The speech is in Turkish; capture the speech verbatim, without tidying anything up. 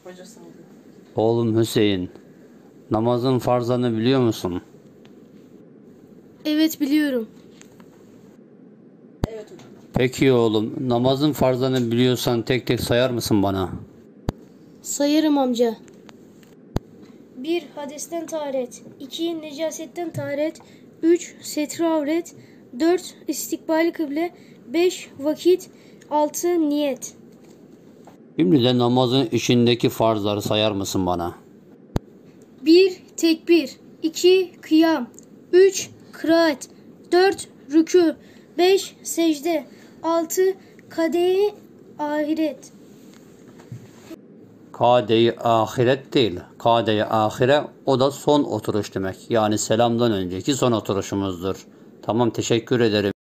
Hocasın. Oğlum Hüseyin, namazın farzlarını biliyor musun? Evet, biliyorum. Evet hocam. Peki oğlum, namazın farzlarını biliyorsan tek tek sayar mısın bana? Sayarım amca. bir Hadesten taharet. iki Necasetten taharet. üç Setre avret. dört İstikbali kıble. beş Vakit. altı Niyet. Şimdi de namazın içindeki farzları sayar mısın bana? bir Tekbir. iki Kıyam. üç Kıraat. dört Rükû. beş Secde. altı Kade-i ahiret. Kade-i ahiret değil, kade-i ahire, o da son oturuş demek. Yani selamdan önceki son oturuşumuzdur. Tamam, teşekkür ederim.